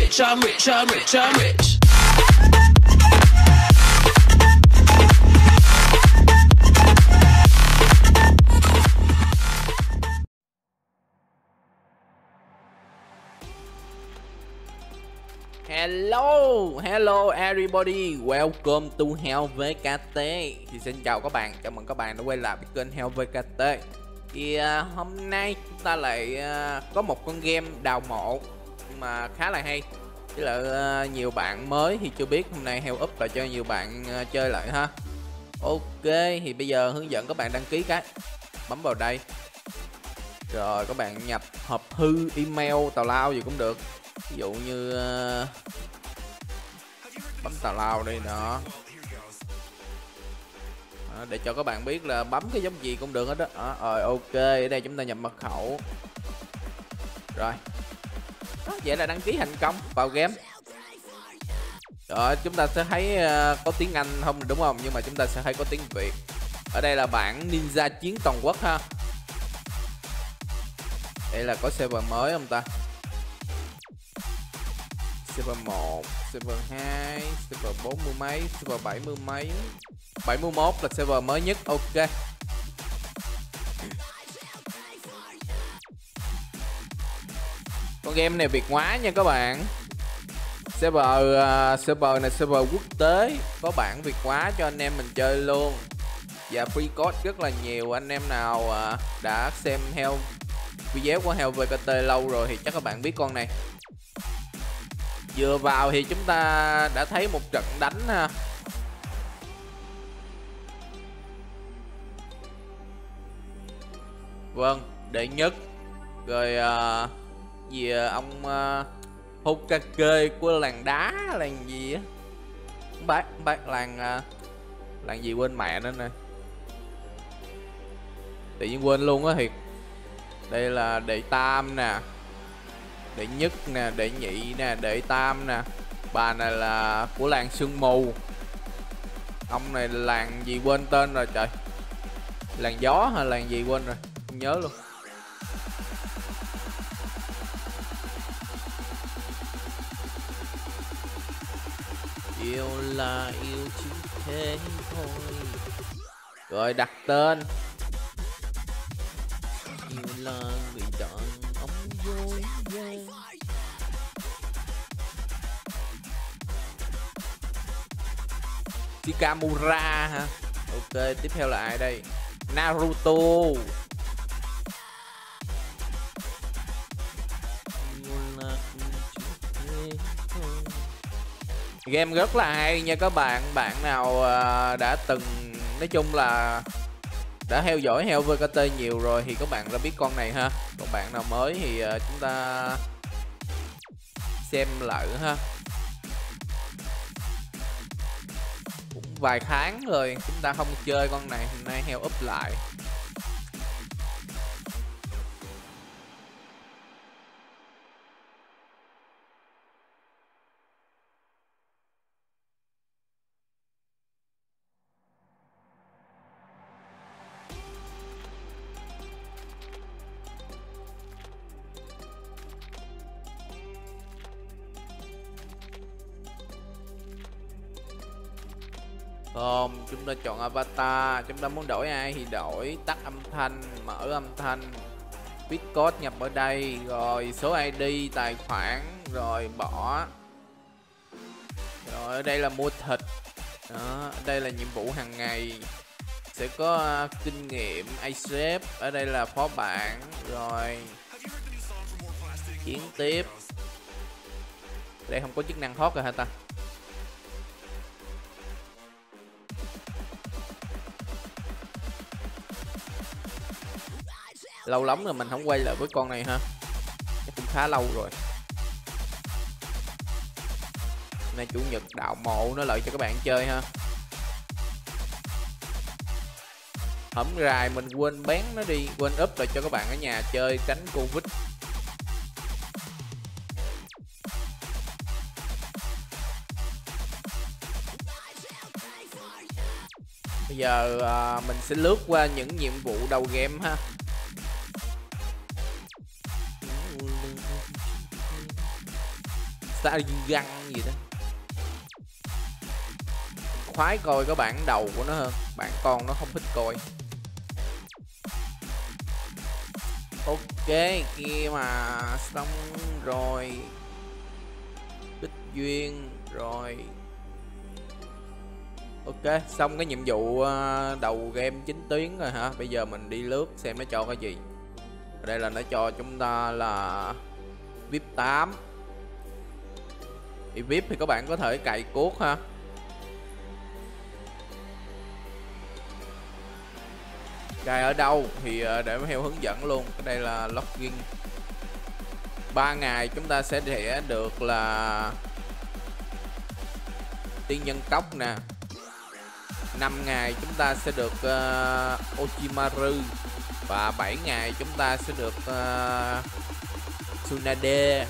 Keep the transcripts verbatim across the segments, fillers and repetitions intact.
rich, I'm rich, I'm rich, I'm rich. Hello, hello everybody, welcome to Hell vê ca tê. Thì xin chào các bạn, chào mừng các bạn đã quay lại với kênh Hell vê ca tê. Thì uh, hôm nay chúng ta lại uh, có một con game đào mộ mà khá là hay. Chứ là uh, nhiều bạn mới thì chưa biết, hôm nay Hell up lại cho nhiều bạn uh, chơi lại ha. Ok, thì bây giờ hướng dẫn các bạn đăng ký cái. Bấm vào đây. Rồi các bạn nhập hộp thư, email, tào lao gì cũng được. Ví dụ như uh, bấm tào lao đây đó. Đó, để cho các bạn biết là bấm cái giống gì cũng được hết đó. Đó, rồi ok, ở đây chúng ta nhập mật khẩu. Rồi đó, vậy là đăng ký thành công vào game. Rồi chúng ta sẽ thấy uh, có tiếng Anh không đúng không, nhưng mà chúng ta sẽ thấy có tiếng Việt. Ở đây là bản Ninja Chiến Toàn Quốc ha. Đây là có server mới không ta? Server một, server hai, server bốn mươi mấy, server bảy mươi mấy, bảy mươi mốt là server mới nhất. Ok. Con game này Việt hóa nha các bạn. Server uh, server này server quốc tế, có bản Việt hóa cho anh em mình chơi luôn. Và free code rất là nhiều. Anh em nào uh, đã xem Hell video của Hell vê ca tê lâu rồi thì chắc các bạn biết con này. Vừa vào thì chúng ta đã thấy một trận đánh ha. Vâng, đệ nhất. Rồi uh, gì uh, ông uh, Hokage của làng đá, làng gì á. Không bác, không bác làng uh, làng gì quên mẹ nữa nè. Tự nhiên quên luôn á thiệt. Đây là đệ tam nè, đệ nhất nè, đệ nhị nè, đệ tam nè. Bà này là của làng sương mù. Ông này là làng gì quên tên rồi trời. Làng gió hay làng gì quên rồi, không nhớ luôn. Yêu là yêu chỉ thế thôi. Rồi đặt tên. Yêu là người đàn ông dối gian. Shikamura hả? Ok, tiếp theo là ai đây? Naruto. Game rất là hay nha các bạn. Bạn nào uh, đã từng, nói chung là đã theo dõi Hell vê ca tê nhiều rồi thì các bạn đã biết con này ha. Còn bạn nào mới thì uh, chúng ta xem lại ha. Cũng vài tháng rồi chúng ta không chơi con này, hôm nay Hell up lại. Không, chúng ta chọn avatar, chúng ta muốn đổi ai thì đổi, tắt âm thanh, mở âm thanh, viết code nhập ở đây, rồi số i đê, tài khoản, rồi bỏ. Rồi ở đây là mua thịt. Đó, ở đây là nhiệm vụ hàng ngày. Sẽ có uh, kinh nghiệm, Asep, ở đây là phó bản, rồi chiến tiếp. Ở đây không có chức năng thoát rồi hả ta? Lâu lắm rồi mình không quay lại với con này ha. Chắc cũng khá lâu rồi. Nay chủ nhật đạo mộ nó lợi cho các bạn chơi ha. Hổm rài mình quên bén nó đi, quên up lại cho các bạn ở nhà chơi tránh Covid. Bây giờ à, mình sẽ lướt qua những nhiệm vụ đầu game ha. Sharingan gì đó. Khoái coi cái bản đầu của nó hơn, bản con nó không thích coi. Ok, kia mà xong rồi. Bích duyên rồi. Ok, xong cái nhiệm vụ đầu game chính tuyến rồi hả? Bây giờ mình đi lướt xem nó cho cái gì. Ở đây là nó cho chúng ta là vê i pê tám. Thì vê i pê thì các bạn có thể cày cuốc ha. Cài ở đâu thì để theo hướng dẫn luôn. Cái đây là login. ba ngày chúng ta sẽ sẽ được là tiên nhân cốc nè. năm ngày chúng ta sẽ được uh, Ochimaru. Và bảy ngày chúng ta sẽ được uh, Tsunade.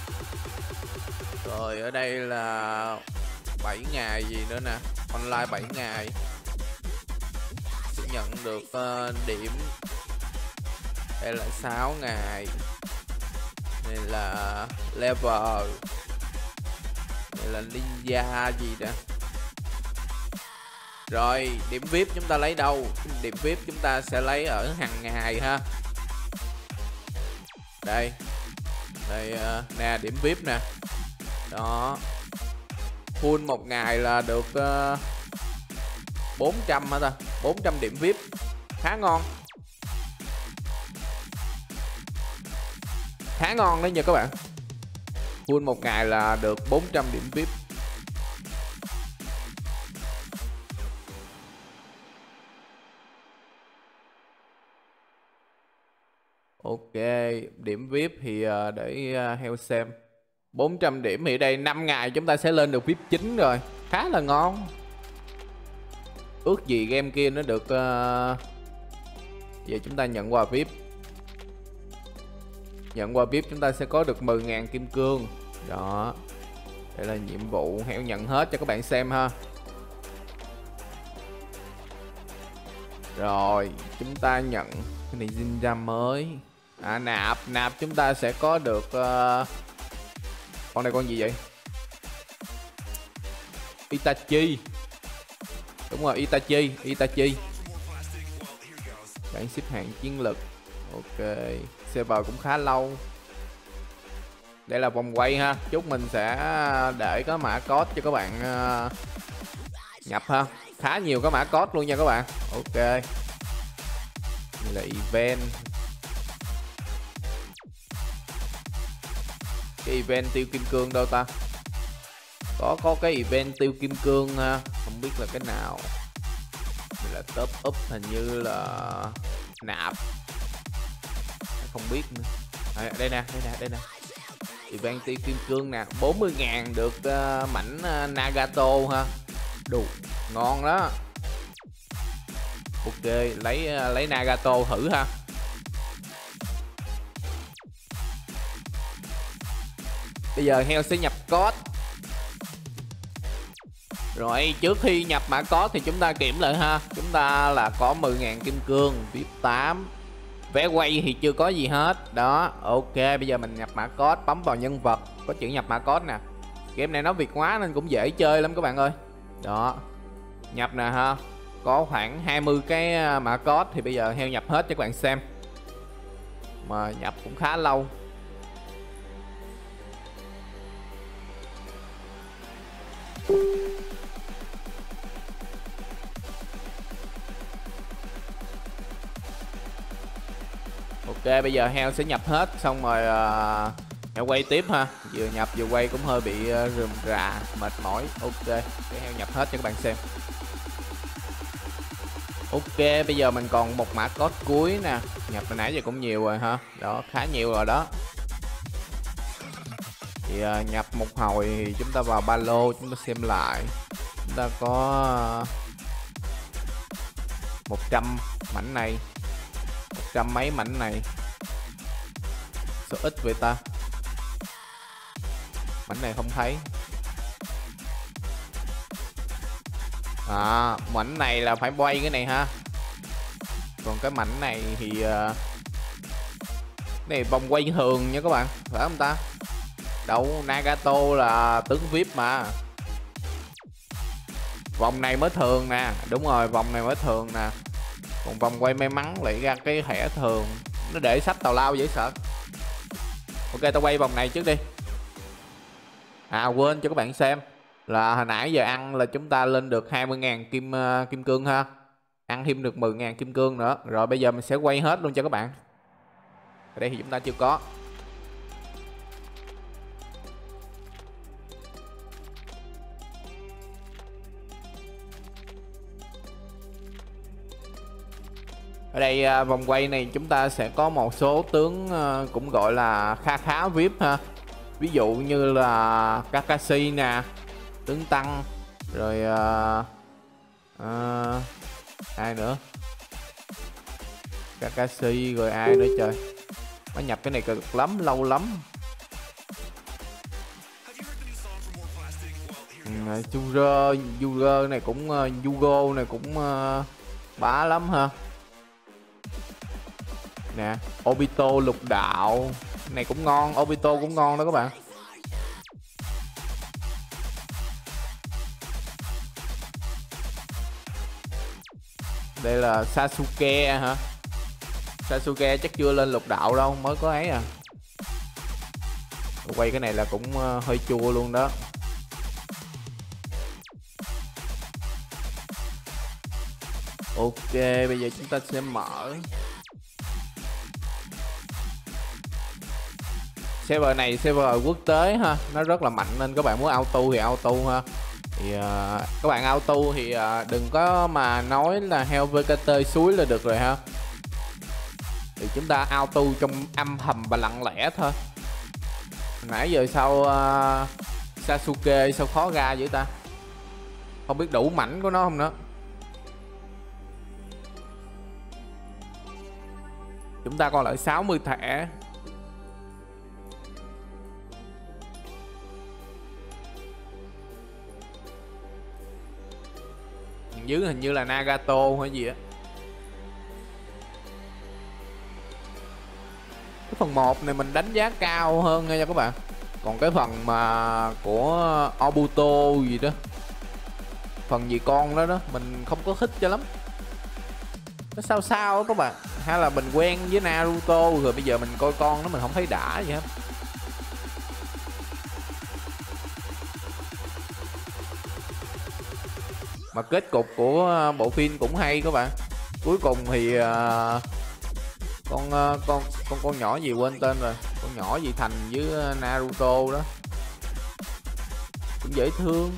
Rồi ở đây là bảy ngày gì nữa nè. Online bảy ngày sẽ nhận được uh, điểm. Đây là sáu ngày. Đây là level. Đây là ninja gì đó. Rồi điểm vê i pê chúng ta lấy đâu? Điểm vê i pê chúng ta sẽ lấy ở hàng ngày ha. Đây. Đây uh, nè, điểm vê i pê nè. Đó. Full một ngày là được uh, bốn trăm hả ta? bốn trăm điểm vê i pê. Khá ngon. Khá ngon đấy nha các bạn. Full một ngày là được bốn trăm điểm vê i pê. Ok, điểm vê i pê thì để heo xem. bốn trăm điểm thì đây năm ngày chúng ta sẽ lên được vê i pê chín rồi. Khá là ngon. Ước gì game kia nó được uh... Giờ chúng ta nhận quà vê i pê. Nhận quà vê i pê chúng ta sẽ có được mười ngàn kim cương. Đó. Đây là nhiệm vụ heo nhận hết cho các bạn xem ha. Rồi, chúng ta nhận cái này ninja mới. À, nạp, nạp chúng ta sẽ có được uh... con này con gì vậy? Itachi. Đúng rồi, Itachi, Itachi. Bảng xếp hạng chiến lực. Ok, server cũng khá lâu. Đây là vòng quay ha. Chúc mình sẽ để có mã code cho các bạn uh... nhập ha. Khá nhiều cái mã code luôn nha các bạn. Ok. Đây là event. Cái event tiêu kim cương đâu ta? Có có cái event tiêu kim cương ha. Không biết là cái nào. Đây là top up, hình như là nạp. Không biết nữa. À, đây nè, đây nè, đây nè. Event tiêu kim cương nè, bốn mươi ngàn được uh, mảnh uh, Nagato ha. Đủ ngon đó. Ok, lấy uh, lấy Nagato thử ha. Bây giờ heo sẽ nhập code. Rồi trước khi nhập mã code thì chúng ta kiểm lại ha. Chúng ta là có mười ngàn kim cương, vê i pê tám. Vé quay thì chưa có gì hết. Đó, ok, bây giờ mình nhập mã code, bấm vào nhân vật, có chữ nhập mã code nè. Game này nó Việt hóa nên cũng dễ chơi lắm các bạn ơi. Đó. Nhập nè ha. Có khoảng hai mươi cái mã code thì bây giờ heo nhập hết cho các bạn xem. Mà nhập cũng khá lâu. Ok, bây giờ heo sẽ nhập hết xong rồi uh, heo quay tiếp ha. Vừa nhập vừa quay cũng hơi bị uh, rườm rà, mệt mỏi. Ok, để heo nhập hết cho các bạn xem. Ok, bây giờ mình còn một mã code cuối nè. Nhập hồi nãy giờ cũng nhiều rồi ha. Đó, khá nhiều rồi đó. Thì uh, nhập một hồi thì chúng ta vào ba lô, chúng ta xem lại. Chúng ta có uh, một trăm mảnh này, một trăm mấy mảnh này. Số ít vậy ta. Mảnh này không thấy. À, mảnh này là phải quay cái này ha. Còn cái mảnh này thì uh, này vòng quay thường nha các bạn, phải không ta? Đâu, Nagato là tướng vi ai pi mà. Vòng này mới thường nè. Đúng rồi, vòng này mới thường nè. Còn vòng quay may mắn lại ra cái thẻ thường. Nó để sách tào lao dễ sợ. Ok, tao quay vòng này trước đi. À quên cho các bạn xem là hồi nãy giờ ăn là chúng ta lên được hai mươi ngàn kim uh, kim cương ha. Ăn thêm được mười ngàn kim cương nữa. Rồi bây giờ mình sẽ quay hết luôn cho các bạn. Ở đây thì chúng ta chưa có. Ở đây uh, vòng quay này chúng ta sẽ có một số tướng uh, cũng gọi là khá khá vi ai pi ha. Ví dụ như là Kakashi nè, tướng tăng, rồi uh, uh, ai nữa, Kakashi rồi ai nữa trời, mới nhập cái này cực lắm, lâu lắm. Ừ, Yura, Yura này cũng uh, Yugo này cũng uh, bá lắm ha. Nè, Obito lục đạo này cũng ngon, Obito cũng ngon đó các bạn. Đây là Sasuke hả? Sasuke chắc chưa lên lục đạo đâu, mới có ấy à. Quay cái này là cũng hơi chua luôn đó. Ok, bây giờ chúng ta sẽ mở server này, server quốc tế ha, nó rất là mạnh nên các bạn muốn auto thì auto ha. Thì uh, các bạn auto thì uh, đừng có mà nói là heo vê ca tê suối là được rồi ha. Thì chúng ta auto trong âm thầm và lặng lẽ thôi. Nãy giờ sao uh, Sasuke sao khó ra vậy ta? Không biết đủ mảnh của nó không nữa. Chúng ta còn lại sáu mươi thẻ. Dưới hình như là Nagato hay gì á. Cái phần một này mình đánh giá cao hơn nha các bạn. Còn cái phần mà của Obito gì đó, phần gì con đó đó, mình không có thích cho lắm. Nó sao sao đó các bạn. Hay là mình quen với Naruto rồi bây giờ mình coi con nó mình không thấy đã gì hết. Mà kết cục của bộ phim cũng hay các bạn. Cuối cùng thì uh, con uh, con con con nhỏ gì quên tên rồi, con nhỏ gì thành với Naruto đó cũng dễ thương.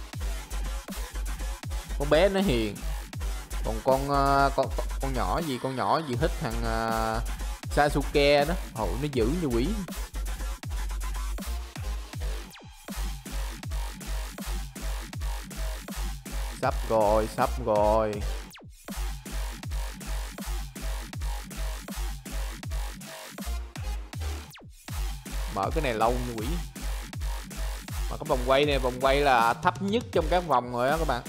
Con bé nó hiền. Còn con uh, con con nhỏ gì con nhỏ gì thích thằng uh, Sasuke đó, hồi nó dữ như quỷ. Sắp rồi, sắp rồi. Mở cái này lâu như quỷ. Mà cái vòng quay này, vòng quay là thấp nhất trong các vòng rồi đó các bạn.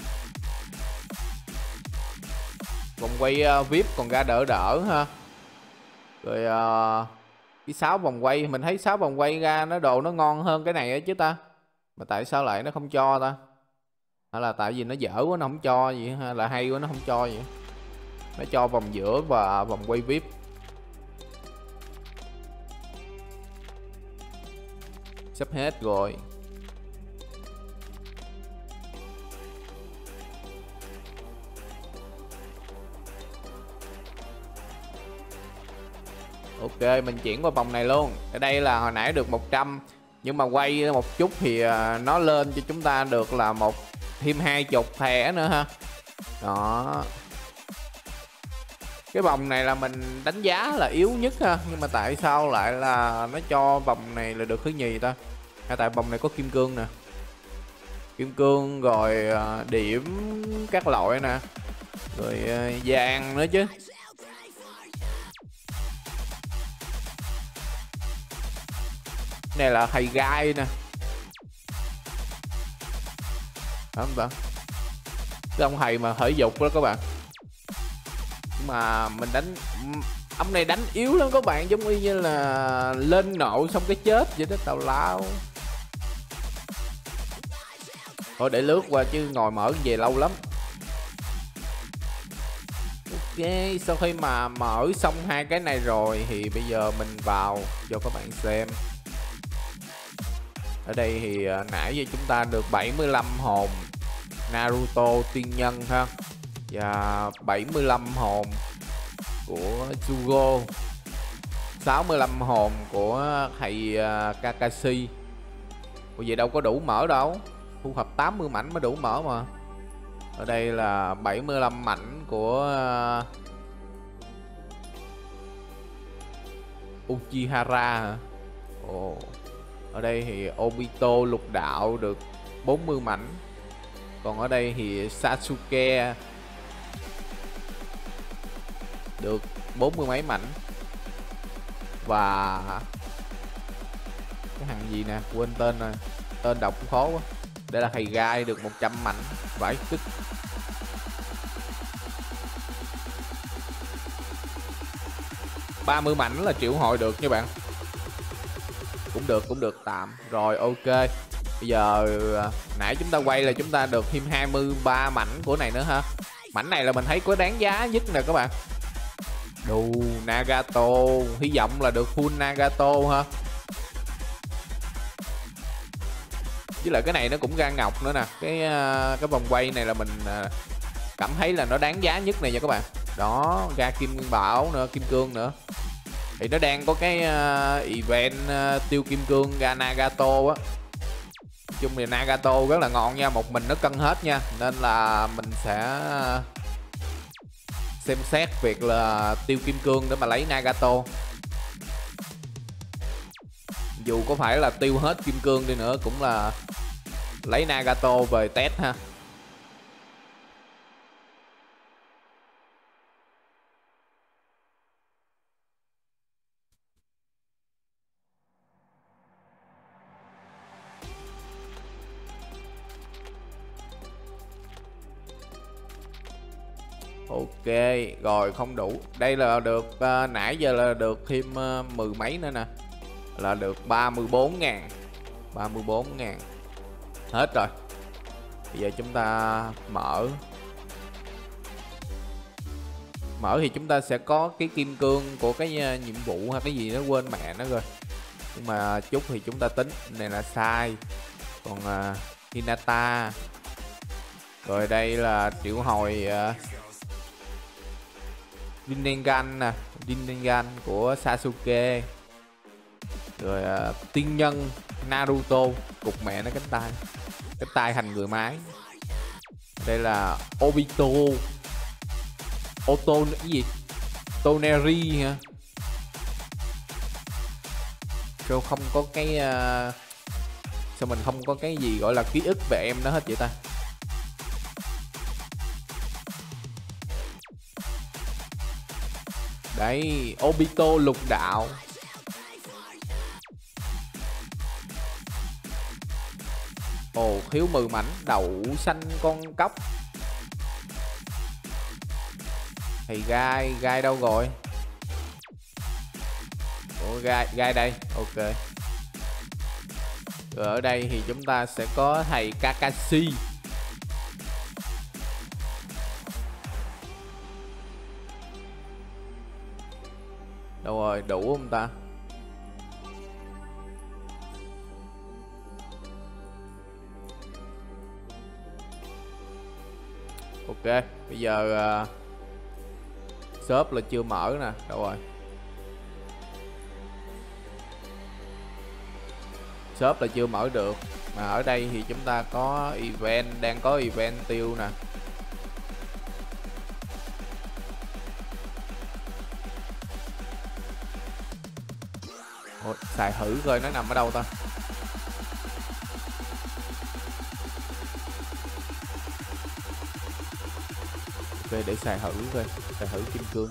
Vòng quay uh, vi ai pi còn ra đỡ đỡ ha. Rồi uh, cái sáu vòng quay, mình thấy sáu vòng quay ra nó đồ nó ngon hơn cái này ấy chứ ta. Mà tại sao lại nó không cho ta? Hay là tại vì nó dở quá nó không cho gì, hay là hay quá nó không cho vậy. Nó cho vòng giữa và vòng quay vi ai pi. Sắp hết rồi. Ok, mình chuyển qua vòng này luôn. Ở đây là hồi nãy được một trăm, nhưng mà quay một chút thì nó lên cho chúng ta được là một thêm hai chục thẻ nữa ha. Đó. Cái vòng này là mình đánh giá là yếu nhất ha, nhưng mà tại sao lại là nó cho vòng này là được thứ nhì ta? Hay tại vòng này có kim cương nè. Kim cương rồi điểm các loại nè. Rồi vàng nữa chứ. Này là thầy gai nè. Đó không bạn? Cái ông thầy mà thể dục đó các bạn. Nhưng mà mình đánh ông này đánh yếu lắm các bạn, giống như là lên nộ xong cái chết vậy đó, tào lao. Thôi để lướt qua chứ ngồi mở về lâu lắm. Ok, sau khi mà mở xong hai cái này rồi thì bây giờ mình vào cho các bạn xem. Ở đây thì uh, nãy giờ chúng ta được bảy mươi lăm hồn Naruto tiên nhân ha, và bảy mươi lăm hồn của Jugo, sáu mươi lăm hồn của thầy uh, Kakashi. Ủa vậy đâu có đủ mở đâu, thu thập tám mươi mảnh mới đủ mở mà. Ở đây là bảy mươi lăm mảnh của uh, Uchihara hả? Ồ. Ở đây thì Obito lục đạo được bốn mươi mảnh. Còn ở đây thì Sasuke được bốn mươi mấy mảnh. Và cái thằng gì nè, quên tên rồi, tên đọc cũng khó quá. Đây là thầy gai được một trăm mảnh, vãi cứt. ba mươi mảnh là triệu hồi được nha bạn. Cũng được, cũng được tạm. Rồi ok. Bây giờ nãy chúng ta quay là chúng ta được thêm hai mươi ba mảnh của này nữa ha. Mảnh này là mình thấy có đáng giá nhất nè các bạn. Đù Nagato, hy vọng là được full Nagato ha. Với lại cái này nó cũng ra ngọc nữa nè. Cái cái vòng quay này là mình cảm thấy là nó đáng giá nhất này nha các bạn. Đó, ra kim nguyên bảo nữa, kim cương nữa. Thì nó đang có cái uh, event uh, tiêu kim cương ra Nagato á. Nói chung thì Nagato rất là ngon nha, một mình nó cân hết nha. Nên là mình sẽ uh, xem xét việc là tiêu kim cương để mà lấy Nagato. Dù có phải là tiêu hết kim cương đi nữa cũng là lấy Nagato về test ha. Ok, rồi không đủ. Đây là được uh, nãy giờ là được thêm uh, mười mấy nữa nè. Là được ba mươi bốn ngàn. ba mươi bốn ngàn. Hết rồi. Bây giờ chúng ta mở. Mở thì chúng ta sẽ có cái kim cương của cái uh, nhiệm vụ hay cái gì đó quên mẹ nó rồi. Nhưng mà chút thì chúng ta tính. Này là sai. Còn uh, Hinata. Rồi đây là triệu hồi uh, Rinnegan nè, Rinnegan của Sasuke. Rồi uh, tiên nhân Naruto, cục mẹ nó cánh tay. Cánh tay thành người máy. Đây là Obito. Oto cái gì? Toneri hả? Sao không có cái uh... sao mình không có cái gì gọi là ký ức về em đó hết vậy ta? Đấy, Obito lục đạo. Ồ, thiếu mười mảnh. Đậu xanh con cóc. Thì gai, gai đâu rồi? Ủa, gai, gai đây, ok. Rồi ở đây thì chúng ta sẽ có thầy Kakashi. Đâu rồi, đủ không ta? Ok, bây giờ uh, shop là chưa mở nè, đâu rồi? Shop là chưa mở được. Mà ở đây thì chúng ta có event, đang có event tiêu nè. Ủa, xài thử coi nó nằm ở đâu ta. Ok, để xài thử coi. Xài thử kim cương.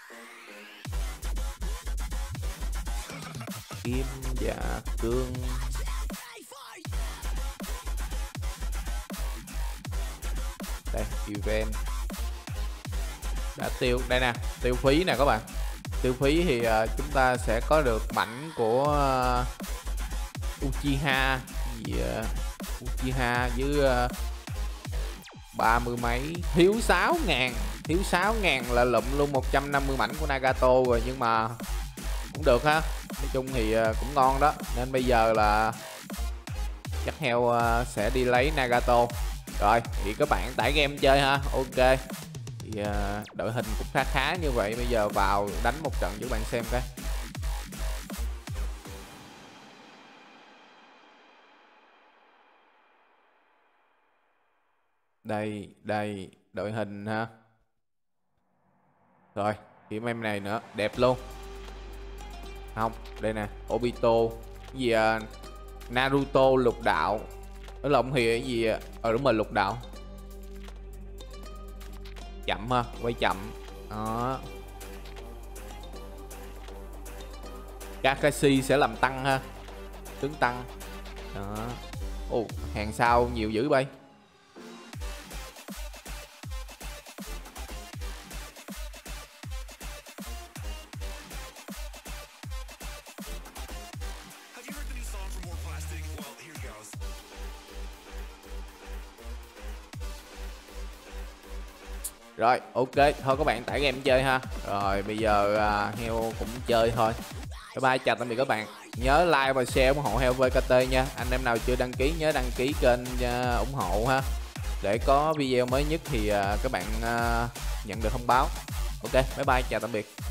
Kim và cương. Đây, event. Đã tiêu, đây nè, tiêu phí nè các bạn. Tiêu phí thì uh, chúng ta sẽ có được mảnh của uh, Uchiha gì uh, Uchiha với uh, ba mươi mấy, thiếu sáu ngàn, thiếu sáu ngàn là lụm luôn một trăm năm mươi mảnh của Nagato rồi, nhưng mà cũng được ha, nói chung thì uh, cũng ngon đó. Nên bây giờ là chắc heo uh, sẽ đi lấy Nagato. Rồi thì các bạn tải game chơi ha. Ok thì uh, đội hình cũng khá khá như vậy, bây giờ vào đánh một trận cho các bạn xem cái. Đây đây đội hình ha. Rồi điểm em này nữa đẹp luôn. Không đây nè, Obito gì à, Naruto lục đạo đó là ông Hìa gì à? Ờ đúng rồi, lục đạo chậm ha, quay chậm đó. Kakashi sẽ làm tăng ha, tướng tăng đó. Ồ hàng sau nhiều dữ bay. Rồi ok, thôi các bạn tải game chơi ha. Rồi bây giờ uh, heo cũng chơi thôi. Bye bye, chào tạm biệt các bạn. Nhớ like và share ủng hộ heo vê kê tê nha. Anh em nào chưa đăng ký nhớ đăng ký kênh uh, ủng hộ ha, để có video mới nhất thì uh, các bạn uh, nhận được thông báo. Ok bye bye, chào tạm biệt.